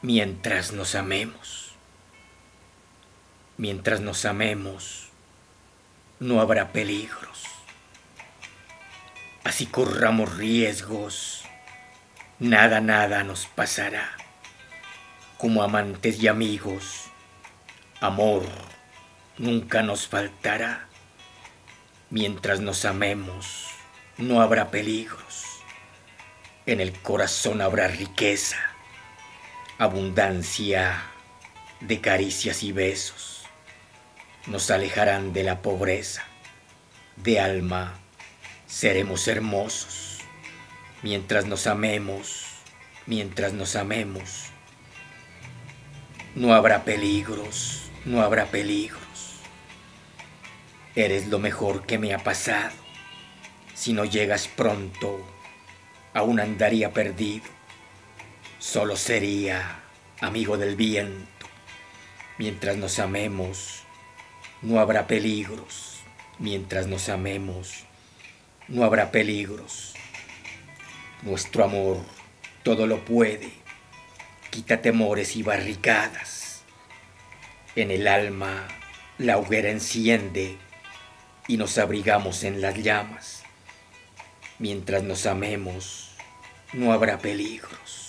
mientras nos amemos. Mientras nos amemos, no habrá peligros. Así corramos riesgos, nada nos pasará. Como amantes y amigos, amor nunca nos faltará. Mientras nos amemos, no habrá peligros. En el corazón habrá riqueza, abundancia de caricias y besos. Nos alejarán de la pobreza, de alma seremos hermosos. Mientras nos amemos, no habrá peligros, no habrá peligros. Eres lo mejor que me ha pasado. Si no llegas pronto, aún andaría perdido. Solo sería amigo del viento. Mientras nos amemos, no habrá peligros. Mientras nos amemos, no habrá peligros. Nuestro amor todo lo puede. Quita temores y barricadas. En el alma la hoguera enciende y nos abrigamos en las llamas. Mientras nos amemos, no habrá peligros.